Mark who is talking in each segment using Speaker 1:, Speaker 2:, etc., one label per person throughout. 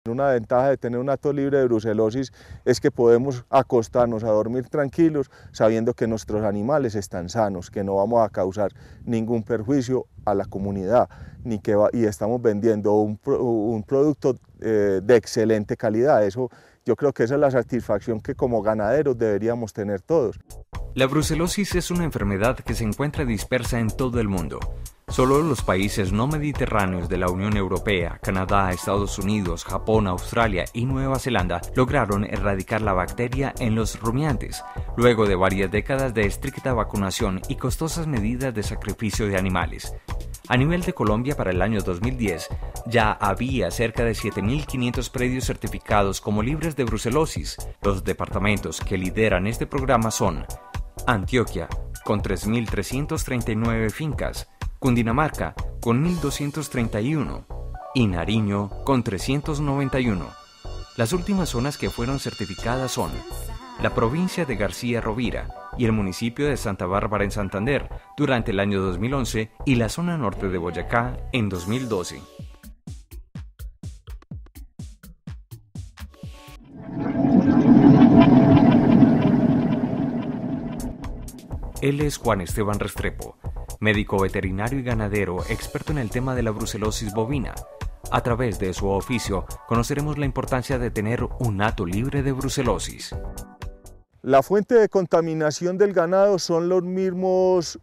Speaker 1: Una ventaja de tener un hato libre de brucelosis es que podemos acostarnos a dormir tranquilos sabiendo que nuestros animales están sanos, que no vamos a causar ningún perjuicio a la comunidad y estamos vendiendo un producto de excelente calidad. Yo creo que esa es la satisfacción que como ganaderos deberíamos tener todos.
Speaker 2: La brucelosis es una enfermedad que se encuentra dispersa en todo el mundo. Solo los países no mediterráneos de la Unión Europea, Canadá, Estados Unidos, Japón, Australia y Nueva Zelanda lograron erradicar la bacteria en los rumiantes, luego de varias décadas de estricta vacunación y costosas medidas de sacrificio de animales. A nivel de Colombia, para el año 2010, ya había cerca de 7.500 predios certificados como libres de brucelosis. Los departamentos que lideran este programa son Antioquia, con 3.339 fincas, Cundinamarca, con 1.231 y Nariño, con 391. Las últimas zonas que fueron certificadas son la provincia de García Rovira y el municipio de Santa Bárbara en Santander durante el año 2011 y la zona norte de Boyacá en 2012. Él es Juan Esteban Restrepo, médico veterinario y ganadero experto en el tema de la brucelosis bovina. A través de su oficio conoceremos la importancia de tener un hato libre de brucelosis.
Speaker 1: La fuente de contaminación del ganado son los mismos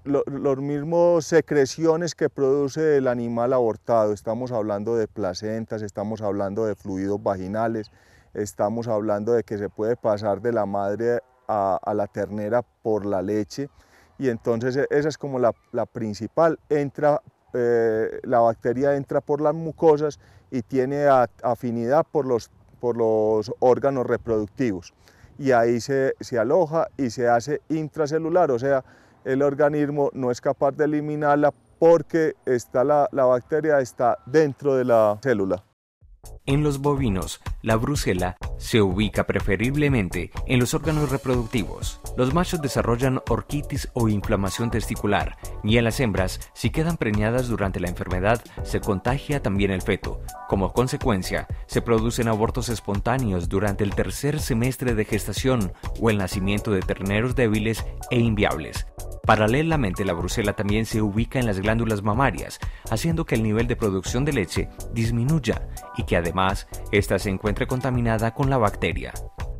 Speaker 1: secreciones que produce el animal abortado. Estamos hablando de placentas, estamos hablando de fluidos vaginales, estamos hablando de que se puede pasar de la madre a la ternera por la leche. Y entonces esa es como la principal. La bacteria entra por las mucosas y tiene afinidad por los órganos reproductivos. Y ahí se aloja y se hace intracelular, o sea, el organismo no es capaz de eliminarla porque la bacteria está dentro de la célula.
Speaker 2: En los bovinos, la brucela se ubica preferiblemente en los órganos reproductivos. Los machos desarrollan orquitis o inflamación testicular, y en las hembras, si quedan preñadas durante la enfermedad, se contagia también el feto. Como consecuencia, se producen abortos espontáneos durante el tercer semestre de gestación o el nacimiento de terneros débiles e inviables. Paralelamente, la brucela también se ubica en las glándulas mamarias, haciendo que el nivel de producción de leche disminuya y que además ésta se encuentre contaminada con la bacteria.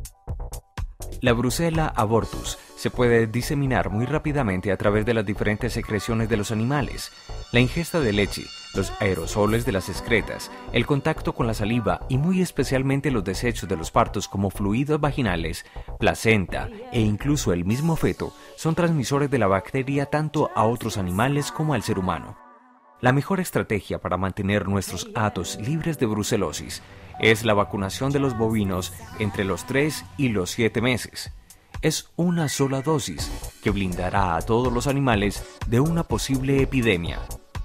Speaker 2: La Brucella abortus se puede diseminar muy rápidamente a través de las diferentes secreciones de los animales. La ingesta de leche, los aerosoles de las excretas, el contacto con la saliva y muy especialmente los desechos de los partos como fluidos vaginales, placenta e incluso el mismo feto son transmisores de la bacteria tanto a otros animales como al ser humano. La mejor estrategia para mantener nuestros hatos libres de brucelosis es la vacunación de los bovinos entre los 3 y los 7 meses. Es una sola dosis que blindará a todos los animales de una posible epidemia.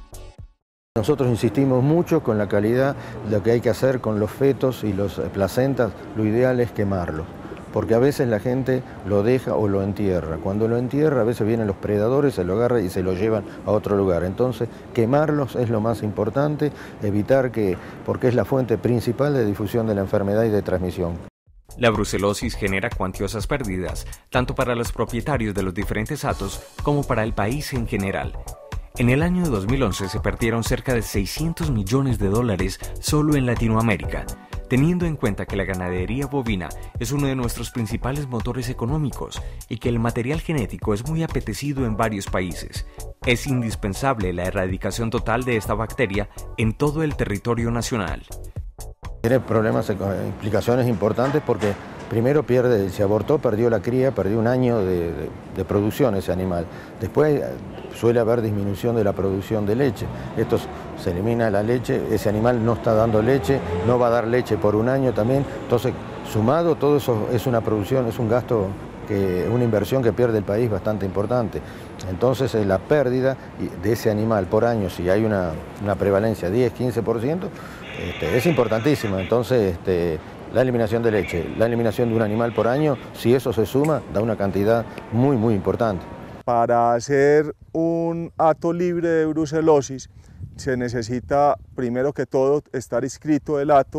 Speaker 3: Nosotros insistimos mucho con la calidad de lo que hay que hacer con los fetos y los placentas. Lo ideal es quemarlos, porque a veces la gente lo deja o lo entierra. Cuando lo entierra, a veces vienen los predadores, se lo agarran y se lo llevan a otro lugar. Entonces, quemarlos es lo más importante, evitar porque es la fuente principal de difusión de la enfermedad y de transmisión.
Speaker 2: La brucelosis genera cuantiosas pérdidas, tanto para los propietarios de los diferentes hatos como para el país en general. En el año 2011 se perdieron cerca de $600 millones solo en Latinoamérica, teniendo en cuenta que la ganadería bovina es uno de nuestros principales motores económicos y que el material genético es muy apetecido en varios países. Es indispensable la erradicación total de esta bacteria en todo el territorio nacional.
Speaker 3: Tiene problemas, implicaciones importantes porque primero se abortó, perdió la cría, perdió un año de producción ese animal. Después suele haber disminución de la producción de leche. Esto se elimina la leche, ese animal no está dando leche, no va a dar leche por un año también. Entonces, sumado, todo eso es una producción, es un gasto, una inversión que pierde el país bastante importante. Entonces, la pérdida de ese animal por año, si hay una prevalencia 10-15%, es importantísima. Entonces, la eliminación de leche, la eliminación de un animal por año, si eso se suma, da una cantidad muy, muy importante.
Speaker 1: Para hacer un hato libre de brucelosis se necesita primero que todo estar inscrito el hato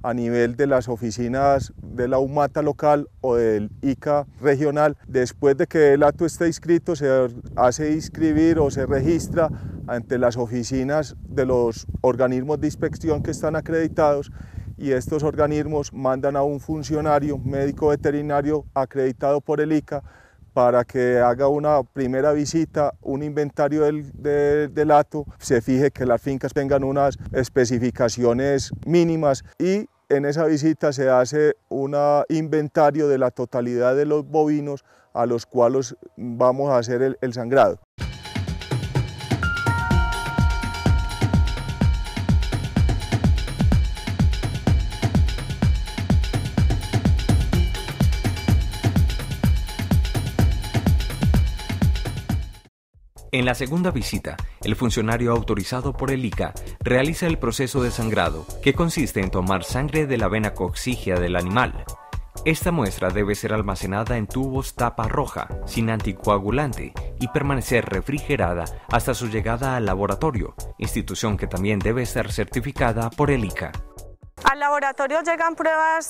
Speaker 1: a nivel de las oficinas de la UMATA local o del ICA regional. Después de que el acto esté inscrito, se hace inscribir o se registra ante las oficinas de los organismos de inspección que están acreditados, y estos organismos mandan a un funcionario médico veterinario acreditado por el ICA para que haga una primera visita, un inventario del hato, se fije que las fincas tengan unas especificaciones mínimas, y en esa visita se hace un inventario de la totalidad de los bovinos a los cuales vamos a hacer el sangrado.
Speaker 2: En la segunda visita, el funcionario autorizado por el ICA realiza el proceso de sangrado, que consiste en tomar sangre de la vena coccígea del animal. Esta muestra debe ser almacenada en tubos tapa roja, sin anticoagulante, y permanecer refrigerada hasta su llegada al laboratorio, institución que también debe estar certificada por el ICA.
Speaker 4: Al laboratorio llegan pruebas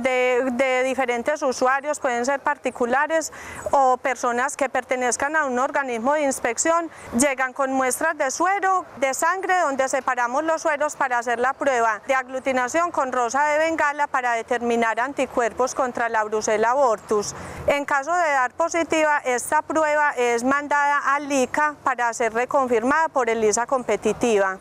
Speaker 4: de diferentes usuarios, pueden ser particulares o personas que pertenezcan a un organismo de inspección. Llegan con muestras de suero, de sangre, donde separamos los sueros para hacer la prueba de aglutinación con rosa de Bengala para determinar anticuerpos contra la Brucella abortus. En caso de dar positiva, esta prueba es mandada al ICA para ser reconfirmada por el ISA competitiva.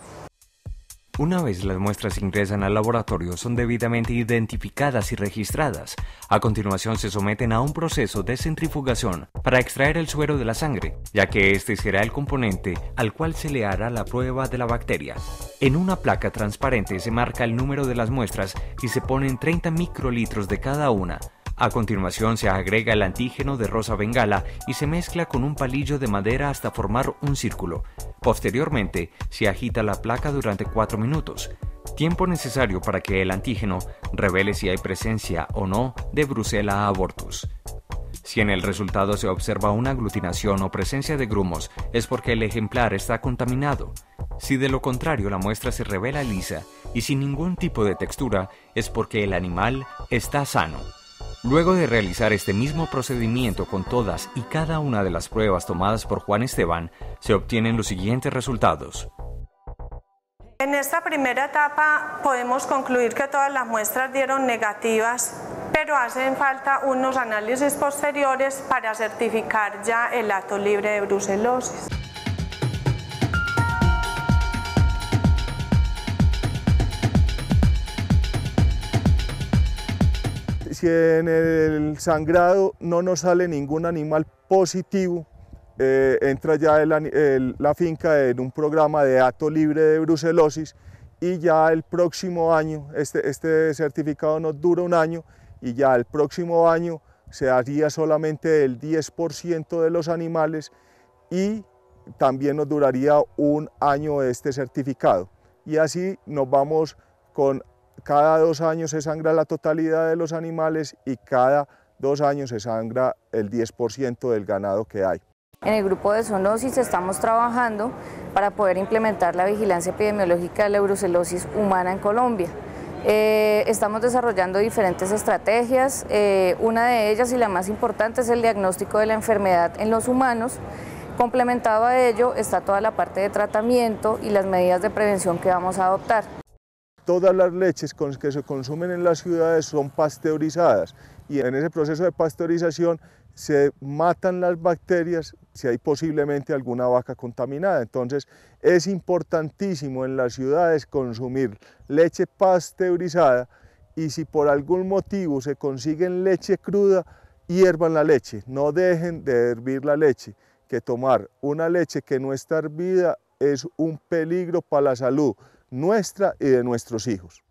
Speaker 2: Una vez las muestras ingresan al laboratorio, son debidamente identificadas y registradas. A continuación se someten a un proceso de centrifugación para extraer el suero de la sangre, ya que este será el componente al cual se le hará la prueba de la bacteria. En una placa transparente se marca el número de las muestras y se ponen 30 microlitros de cada una. A continuación se agrega el antígeno de rosa bengala y se mezcla con un palillo de madera hasta formar un círculo. Posteriormente, se agita la placa durante 4 minutos, tiempo necesario para que el antígeno revele si hay presencia o no de Brucella abortus. Si en el resultado se observa una aglutinación o presencia de grumos, es porque el ejemplar está contaminado. Si de lo contrario la muestra se revela lisa y sin ningún tipo de textura, es porque el animal está sano. Luego de realizar este mismo procedimiento con todas y cada una de las pruebas tomadas por Juan Esteban, se obtienen los siguientes resultados.
Speaker 4: En esta primera etapa podemos concluir que todas las muestras dieron negativas, pero hacen falta unos análisis posteriores para certificar ya el hato libre de brucellosis.
Speaker 1: Si en el sangrado no nos sale ningún animal positivo, entra ya la finca en un programa de hato libre de brucellosis, y ya el próximo año, este certificado nos dura un año, y ya el próximo año se haría solamente el 10% de los animales, y también nos duraría un año este certificado. Y así nos vamos con cada 2 años se sangra la totalidad de los animales y cada 2 años se sangra el 10% del ganado que hay.
Speaker 5: En el grupo de zoonosis estamos trabajando para poder implementar la vigilancia epidemiológica de la brucellosis humana en Colombia. Estamos desarrollando diferentes estrategias, una de ellas y la más importante es el diagnóstico de la enfermedad en los humanos. Complementado a ello está toda la parte de tratamiento y las medidas de prevención que vamos a adoptar.
Speaker 1: Todas las leches que se consumen en las ciudades son pasteurizadas, y en ese proceso de pasteurización se matan las bacterias si hay posiblemente alguna vaca contaminada. Entonces es importantísimo en las ciudades consumir leche pasteurizada, y si por algún motivo se consiguen leche cruda, hiervan la leche, no dejen de hervir la leche, que tomar una leche que no está hervida es un peligro para la salud nuestra y de nuestros hijos.